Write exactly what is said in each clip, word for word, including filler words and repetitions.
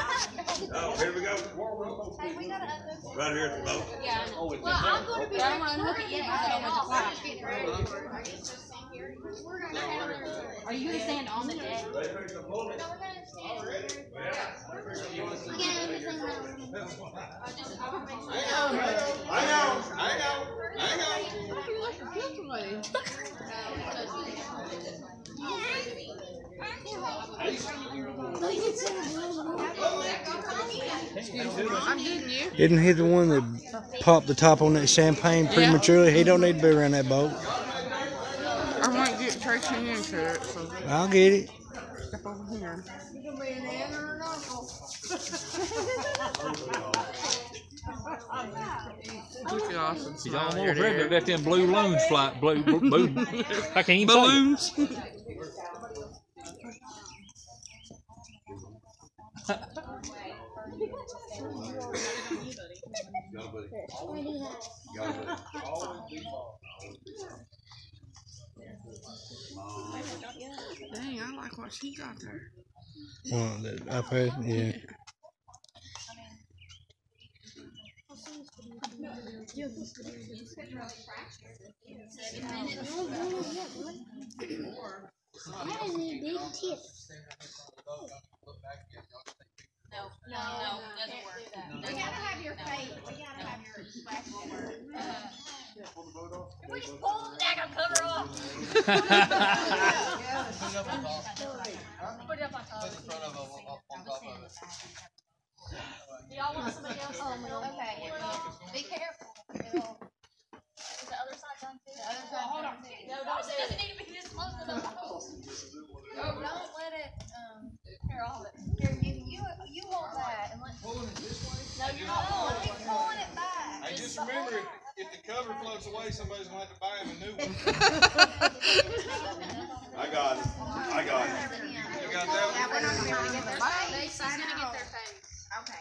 Oh, here we go. Right here at the boat. Yeah. Well, I'm going to be. I don't want to look at you because I don't want to clap. Are you going to stand on the deck? No, we're going to stand. I know, I know, I know. I'm getting you. Isn't he the one that popped the top on that champagne prematurely? He don't need to be around that boat. I might get Tracy into it. So. I'll get it. Step over here. Look at Austin. He's almost ready to let them blue balloons fly. Blue, blue, blue. I can't even balloons. Say it. Dang, I like what she got there. Well, that up here, yeah. That is a big tip. No, no, no, doesn't work. We gotta have your face. We gotta have your platform. Can we just pull the daggone cover off? Put it up on top. Do y'all want somebody else? Oh, okay. Be careful. Is the other side done too? The other side. Hold on. No, no, it doesn't need to be this close to the boat. Don't let it. Um. Here, I'll hold it. Here, you, you, you hold that and let. Pulling it this way? No, you're not. No, he's pulling it back. Hey, just remember, if, if the cover floats away, somebody's gonna have to buy him a new one. I got it. I got it. You got that one? Yeah, we're not gonna be able to get their face. She's gonna get their face. Okay.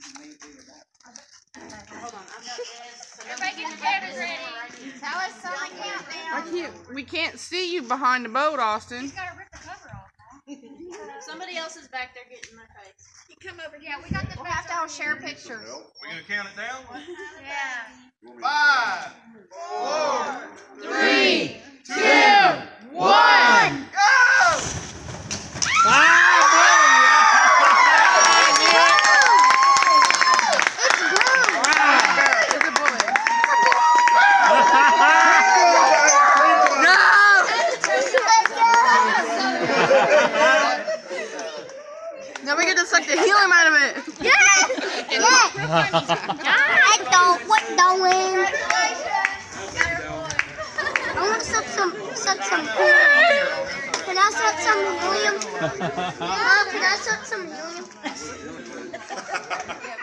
Hold on. I've got this. Everybody get the cameras ready. Tell us something countdown. I can't. We can't see you behind the boat, Austin. He's gotta rip the cover off. Somebody else is back there getting their face. You come over here. Yeah, we got the. We have to all share pictures. We gonna count it down? Yeah. Five, four, Three, two, one. go! Now we get to suck the helium out of it. Yeah. Yeah. I don't. What doing? I want to suck some. Suck some. Can I suck some helium? Mom, can I suck some helium?